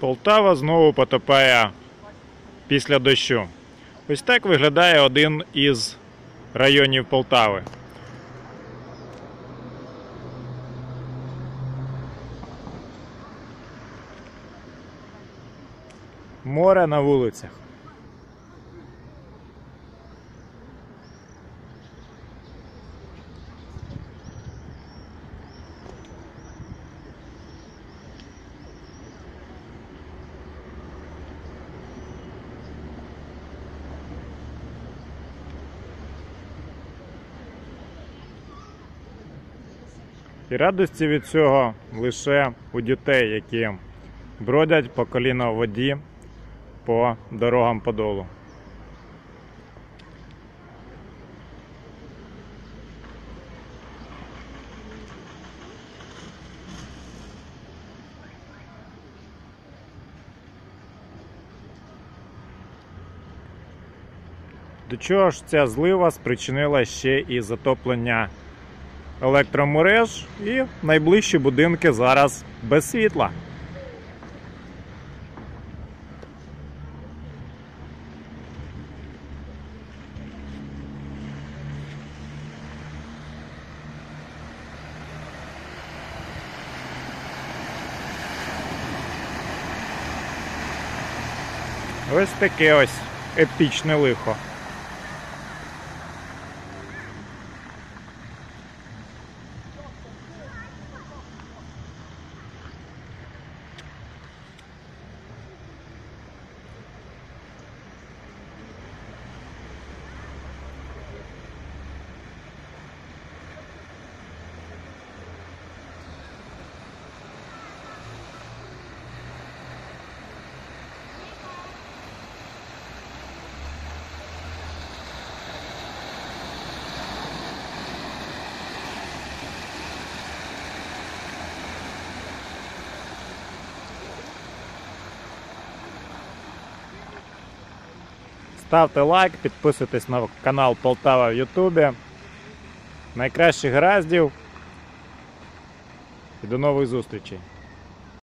Полтава знову потопає після дощу. Ось так виглядає один із районів Полтави. Море на вулицях. І радості від цього лише у дітей, які бродять по коліна в воді по дорогам Подолу. До чого ж ця злива спричинила ще і затоплення електромереж, і найближчі будинки зараз без світла. Ось таке ось епічне лихо. Ставте лайк, підписуйтесь на канал Полтава в Ютубі. Найкращих гараздів і до нових зустрічей!